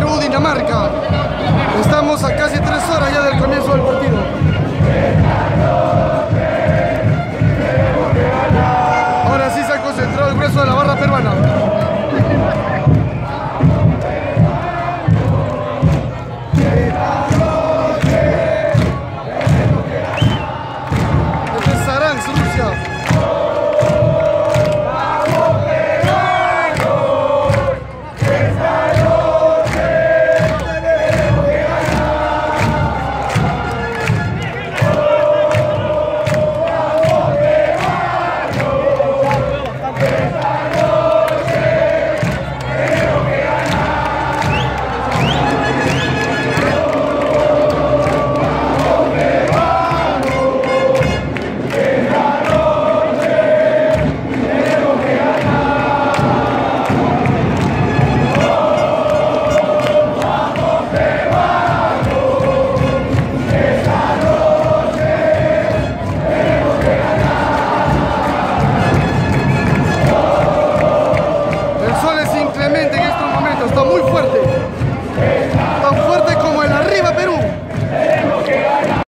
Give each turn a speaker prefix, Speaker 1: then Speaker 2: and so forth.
Speaker 1: Perú-Dinamarca. Estamos a casi 3 horas ya del comienzo del partido. Ahora sí se ha concentrado el grueso de la barra peruana. Desde Saransk, Rusia. Está muy fuerte, tan fuerte como el arriba Perú.